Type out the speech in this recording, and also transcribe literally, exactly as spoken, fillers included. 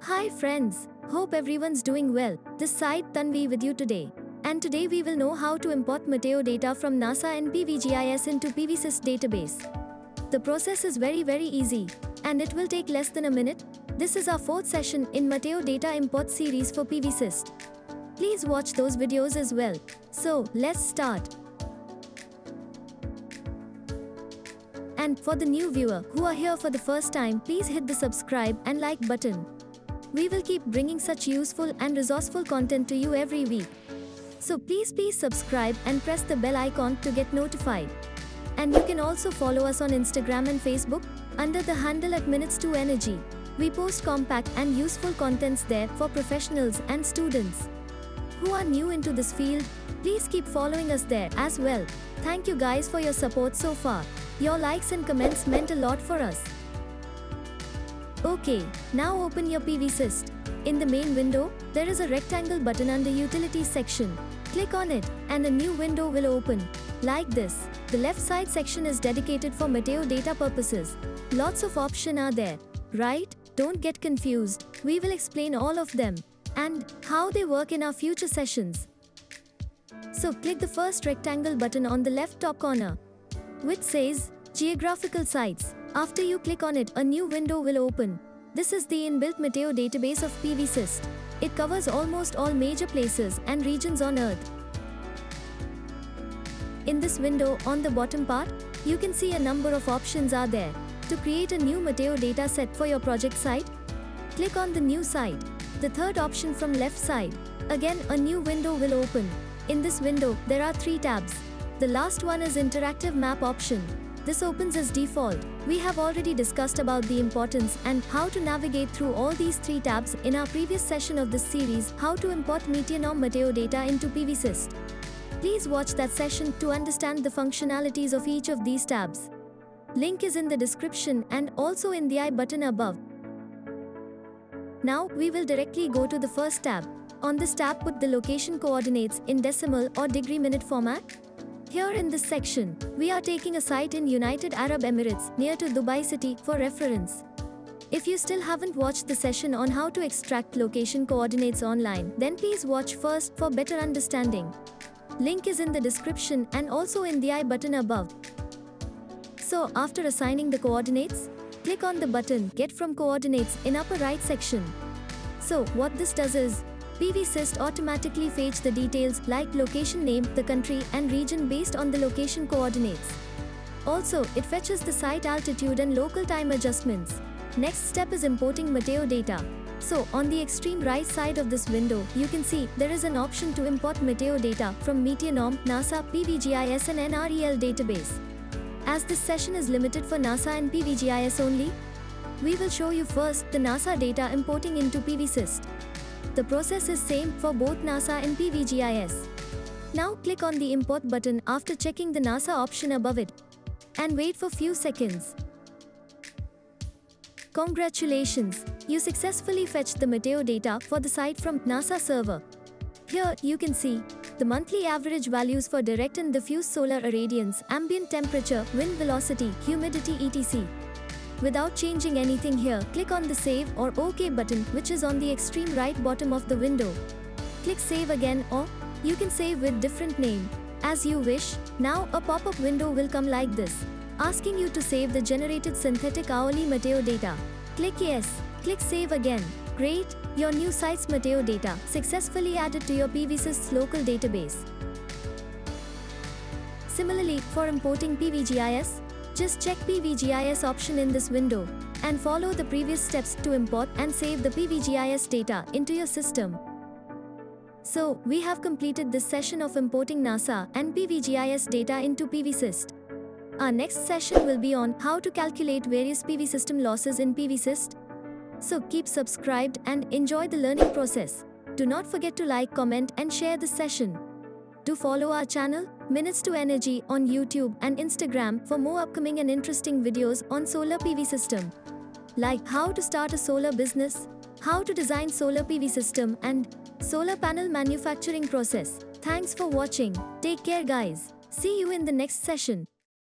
Hi friends, hope everyone's doing well. This side Tanvi with you today. And today we will know how to import Meteo data from NASA and P V G I S into PVSYST database. The process is very very easy and it will take less than a minute. This is our fourth session in Meteo data import series for PVSYST. Please watch those videos as well. So, let's start. And for the new viewer who are here for the first time, please hit the subscribe and like button. We will keep bringing such useful and resourceful content to you every week. So please please subscribe and press the bell icon to get notified. And you can also follow us on Instagram and Facebook under the handle at Minutes to Energy. We post compact and useful contents there for professionals and students who are new into this field. Please keep following us there as well. Thank you guys for your support so far. Your likes and comments meant a lot for us. Okay, now open your PVSYST. In the main window, there is a rectangle button under Utilities section. Click on it, and a new window will open. Like this. The left side section is dedicated for Meteo data purposes. Lots of options are there, right? Don't get confused. We will explain all of them and how they work in our future sessions. So click the first rectangle button on the left top corner, which says Geographical Sites. After you click on it, a new window will open. This is the inbuilt Meteo database of PVSYST. It covers almost all major places and regions on Earth. In this window, on the bottom part, you can see a number of options are there. To create a new Meteo data set for your project site, click on the new site. The third option from left side. Again, a new window will open. In this window, there are three tabs. The last one is Interactive Map option. This opens as default. We have already discussed about the importance and how to navigate through all these three tabs in our previous session of this series, how to import Meteonom Meteo data into PVSYST. Please watch that session to understand the functionalities of each of these tabs. Link is in the description and also in the I button above. Now, we will directly go to the first tab. On this tab, put the location coordinates in decimal or degree minute format. Here in this section, we are taking a site in United Arab Emirates near to Dubai City for reference. If you still haven't watched the session on how to extract location coordinates online, then please watch first for better understanding. Link is in the description and also in the I button above. So after assigning the coordinates, click on the button Get from Coordinates in upper right section. So what this does is, PVSYST automatically fetch the details like location name, the country and region based on the location coordinates. Also, it fetches the site altitude and local time adjustments. Next step is importing Meteo data. So, on the extreme right side of this window, you can see there is an option to import Meteo data from Meteonom, NASA, P V G I S and N R E L database. As this session is limited for NASA and P V G I S only, we will show you first the NASA data importing into PVSYST. The process is same for both NASA and P V G I S. Now click on the import button after checking the NASA option above it and wait for few seconds. Congratulations! You successfully fetched the Meteo data for the site from NASA server. Here you can see the monthly average values for direct and diffuse solar irradiance, ambient temperature, wind velocity, humidity et cetera. Without changing anything here, click on the Save or OK button which is on the extreme right bottom of the window. Click Save again or you can save with different name, as you wish. Now a pop-up window will come like this, asking you to save the generated synthetic hourly Meteo data. Click Yes. Click Save again. Great! Your new site's Meteo data successfully added to your PVSYST's local database. Similarly, for importing P V G I S, just check P V G I S option in this window and follow the previous steps to import and save the P V G I S data into your system. So, we have completed this session of importing NASA and P V G I S data into PVSYST. Our next session will be on how to calculate various P V system losses in PVSYST. So keep subscribed and enjoy the learning process. Do not forget to like, comment and share this session. Do follow our channel, Minutes to Energy on YouTube and Instagram for more upcoming and interesting videos on solar P V system. Like how to start a solar business, how to design solar P V system and solar panel manufacturing process. Thanks for watching. Take care guys. See you in the next session.